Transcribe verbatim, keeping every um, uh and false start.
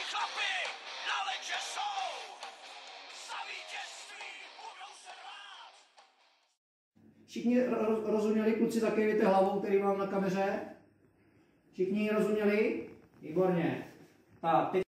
chlapi na ledě jsou, za vítězství budou se rvát. Všichni ro rozuměli, kluci, zakývejte hlavou, který mám na kameře? Všichni rozuměli? Výborně. Tak, teď